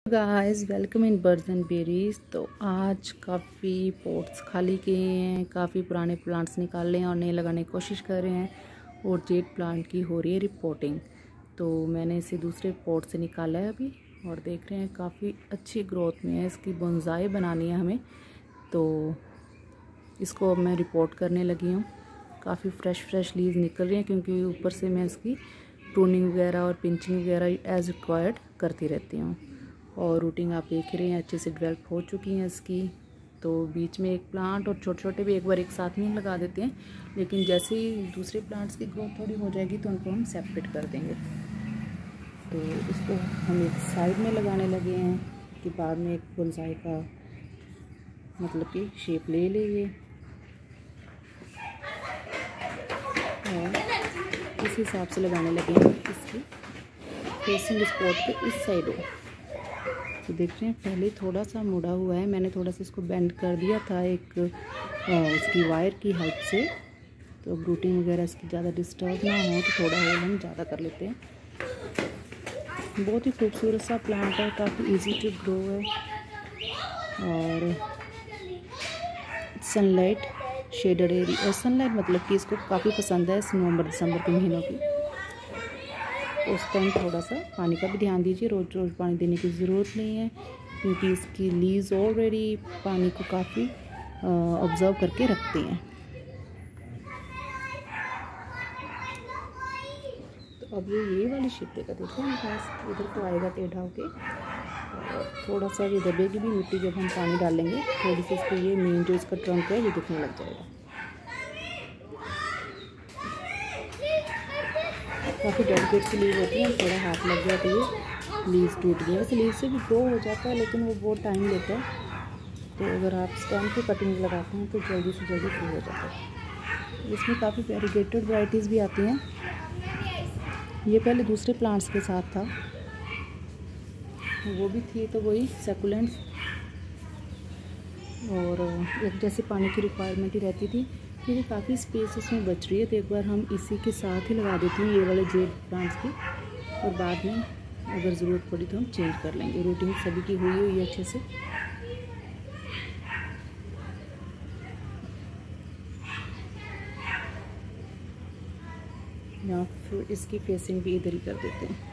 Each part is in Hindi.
Guys welcome in birds and berries. तो आज काफ़ी पॉट्स खाली किए हैं, काफ़ी पुराने प्लांट्स निकाल रहे हैं और नए लगाने की कोशिश कर रहे हैं। और जेड प्लांट की हो रही है रिपोर्टिंग। तो मैंने इसे दूसरे पॉट से निकाला है अभी और देख रहे हैं काफ़ी अच्छी ग्रोथ में है। इसकी बोनसाई बनानी है हमें, तो इसको अब मैं रिपोर्ट करने लगी हूँ। काफ़ी फ्रेश लीव्स निकल रही हैं क्योंकि ऊपर से मैं इसकी प्रूनिंग वगैरह और पिंचिंग वगैरह एज रिक्वायर्ड करती रहती हूँ। और रूटिंग आप देख रहे हैं अच्छे से डेवलप हो चुकी हैं इसकी। तो बीच में एक प्लांट और छोटे छोटे भी एक बार एक साथ में लगा देते हैं, लेकिन जैसे ही दूसरे प्लांट्स की ग्रोथ थोड़ी हो जाएगी तो उनको हम सेपरेट कर देंगे। तो इसको हम एक साइड में लगाने लगे हैं कि बाद में एक बोनसाई का मतलब कि शेप ले ये। और इस हिसाब से लगाने लगे हैं इसकी फेसिंग स्पॉट के इस साइड हो। तो देख रहे हैं पहले थोड़ा सा मुड़ा हुआ है, मैंने थोड़ा सा इसको बेंड कर दिया था एक उसकी वायर की हेल्प से। तो अब रूटिंग वगैरह इसकी ज़्यादा डिस्टर्ब ना हो तो थोड़ा होल हम ज़्यादा कर लेते हैं। बहुत ही खूबसूरत सा प्लांट है, काफ़ी इजी टू ग्रो है। और सनलाइट शेडेड एरिया, और सनलाइट मतलब कि इसको काफ़ी पसंद है नवंबर दिसंबर के महीनों की। उस टाइम थोड़ा सा पानी का भी ध्यान दीजिए, रोज़ रोज़ पानी देने की ज़रूरत नहीं है क्योंकि इसकी लीव्स ऑलरेडी पानी को काफ़ी ऑब्जर्व करके रखती हैं। तो अब ये वाली शेप देगा, देखिए हम पास इधर को आएगा टेढ़ा होके। थोड़ा सा ये दबेगी भी मिट्टी जब हम पानी डालेंगे, थोड़ी सी इसको ये मेन जो इसका ट्रंक है ये दिखने लग जाएगा। काफ़ी डेलिकेट सी लीव होती है, थोड़ा हाथ लग गया तो ये लीव्स टूट गई। वैसे लीव से भी ग्रो हो जाता है लेकिन वो बहुत टाइम लेता है। तो अगर आप स्टेम पे कटिंग लगाते हैं तो जल्दी से जल्दी ग्रो हो जाता है। इसमें काफ़ी वेरीगेटेड वैराइटीज़ भी आती हैं। ये पहले दूसरे प्लांट्स के साथ था, वो भी थी तो वही सैकुलेंट्स और एक जैसे पानी की रिक्वायरमेंट ही रहती थी क्योंकि काफ़ी स्पेस इसमें बच रही है। तो एक बार हम इसी के साथ ही लगा देती हूँ ये वाले जेड प्लांट्स की, और बाद में अगर ज़रूरत पड़ी तो हम चेंज कर लेंगे। रूटिंग सभी की हुई है अच्छे से। या फिर इसकी फेसिंग भी इधर ही कर देते हैं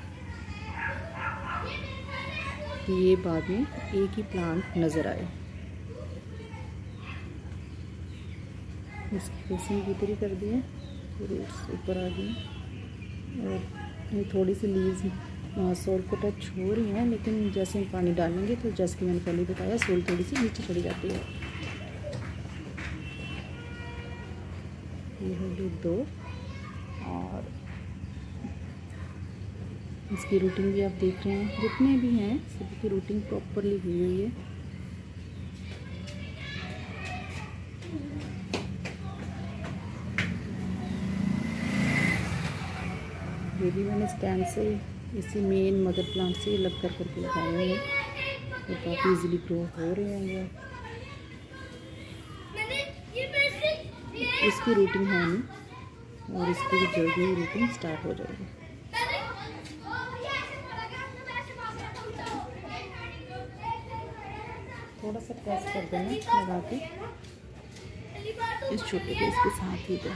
कि ये बाद में एक ही प्लांट नज़र आए। इसकी फेसिंग भी इधर ही कर दी है, रूट्स ऊपर आ गई और ये थोड़ी सी लीव्स सोल को टच हो रही हैं, लेकिन जैसे हम पानी डालेंगे तो जैसे कि मैंने पहले बताया सोल थोड़ी सी नीचे चली जाती है। ये है लूप 2 और इसकी रूटिंग भी आप देख रहे हैं, जितने भी हैं सभी की रूटिंग प्रॉपरली हुई है। ये भी मैंने स्टैंड से इसी मेन मदर प्लांट से अलग करके लगाए हुए हैं और काफ़ी इजीली ग्रो हो रहे हैं ये। इसकी रूटिंग है नहीं और इसकी भी जल्दी ही रूटिंग स्टार्ट हो जाएगी। थोड़ा सा प्रेस कर देना लगा के इस छोटे के इसके साथ ही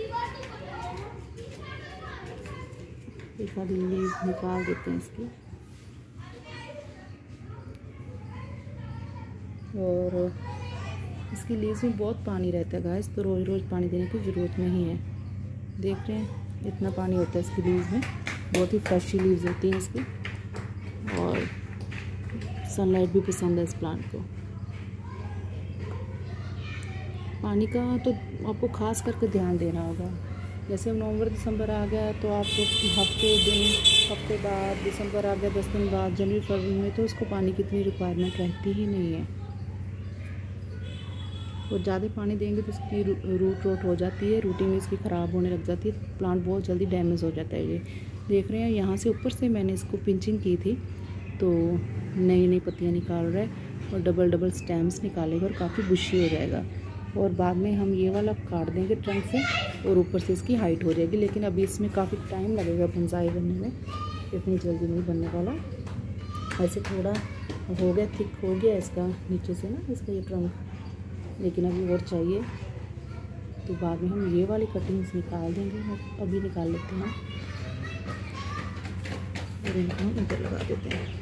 एक आधी लीव निकाल देते हैं इसकी। और इसकी लीव्स में बहुत पानी रहता है गाइस, तो रोज़ रोज़ पानी देने की ज़रूरत नहीं है। देख रहे हैं इतना पानी होता है इसकी लीव्स में, बहुत ही फ्रेशी लीव्स होती हैं इसकी। और सनलाइट भी पसंद है इस प्लांट को। पानी का तो आपको खास करके ध्यान देना होगा। जैसे अब नवंबर दिसंबर आ गया तो आपको हफ्ते बाद दिसंबर आ गया 10 दिन बाद जनवरी फरवरी में तो उसको पानी की इतनी रिक्वायरमेंट रहती ही नहीं है। और ज़्यादा पानी देंगे तो इसकी रूट रोट हो जाती है, रूटिंग इसकी ख़राब होने लग जाती है, प्लांट बहुत जल्दी डैमेज हो जाता है। ये देख रहे हैं यहाँ से ऊपर से मैंने इसको पिंचिंग की थी तो नई पत्तियाँ निकाल रहा है और डबल स्टेम्स निकालेगा और काफ़ी बुशी हो जाएगा। और बाद में हम ये वाला काट देंगे ट्रंक से और ऊपर से इसकी हाइट हो जाएगी। लेकिन अभी इसमें काफ़ी टाइम लगेगा बोनसाई बनने में, इतनी जल्दी नहीं बनने वाला। ऐसे थोड़ा हो गया, थिक हो गया इसका नीचे से ना, इसका ये ट्रंक, लेकिन अभी और चाहिए। तो बाद में हम ये वाली कटिंग्स निकाल देंगे, अभी निकाल लेते हैं और इनको हम इधर लगा देते हैं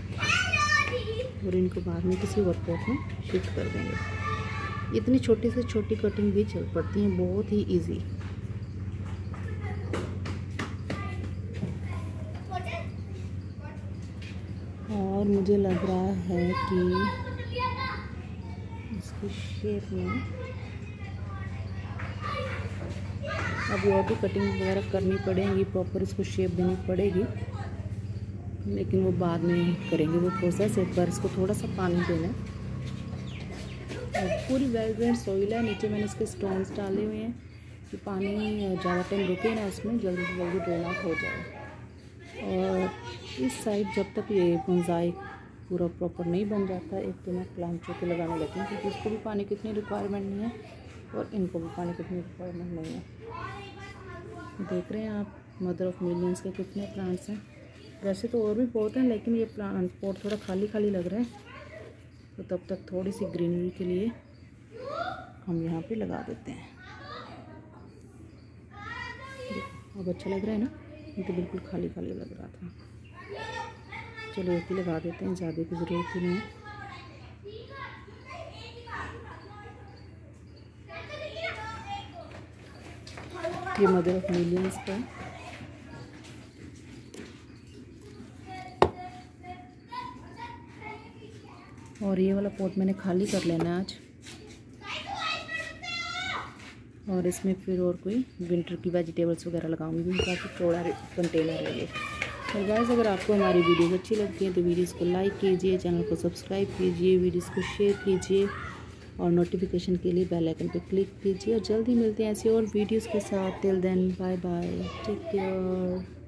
और इनको बाद में किसी और पॉट में शिफ्ट कर देंगे। इतनी छोटी से छोटी कटिंग भी चल पड़ती हैं, बहुत ही इजी। और मुझे लग रहा है कि इसकी शेप में अभी और भी कटिंग वगैरह करनी पड़ेगी, प्रॉपर इसको शेप देनी पड़ेगी, लेकिन वो बाद में करेंगे वो प्रोसेस। एक बार इसको थोड़ा सा पानी देना है और पूरी वेल ड्रेन सॉइल है, नीचे मैंने इसके स्टोन्स डाले हुए हैं कि पानी ज़्यादा टाइम रुके ना, इसमें जल्दी से जल्दी ड्रेन आउट हो जाए। और इस साइड जब तक ये बोंसाई पूरा प्रॉपर नहीं बन जाता, एक तो मैं प्लांटों के लगाने लगी हूँ क्योंकि इसको भी पानी की इतनी रिक्वायरमेंट नहीं है और इनको भी पानी की इतनी रिक्वायरमेंट नहीं है। देख रहे हैं आप मदर ऑफ मिलियंस के कितने प्लांट्स हैं। वैसे तो और भी बहुत हैं, लेकिन ये प्लांट पॉट थोड़ा खाली खाली लग रहा है, तो तब तक थोड़ी सी ग्रीनरी के लिए हम यहाँ पे लगा देते हैं। अब अच्छा लग रहा है ना, ये तो बिल्कुल खाली खाली लग रहा था। चलो एक ही लगा देते हैं, ज़्यादा की ज़रूरत ही नहीं है। ये मदर ऑफ मिलियंस का और ये वाला पॉट मैंने खाली कर लेना है आज, और इसमें फिर और कोई विंटर की वेजिटेबल्स वगैरह लगाऊंगी। काफ़ी चौड़ा कंटेनर है ये। और गाइस, अगर आपको हमारी वीडियोस अच्छी लगती है तो वीडियोस को लाइक कीजिए, चैनल को सब्सक्राइब कीजिए, वीडियोस को शेयर कीजिए और नोटिफिकेशन के लिए बेल आइकन पर क्लिक कीजिए। और जल्दी मिलते हैं ऐसी और वीडियोस के साथ। Till then bye bye, take care.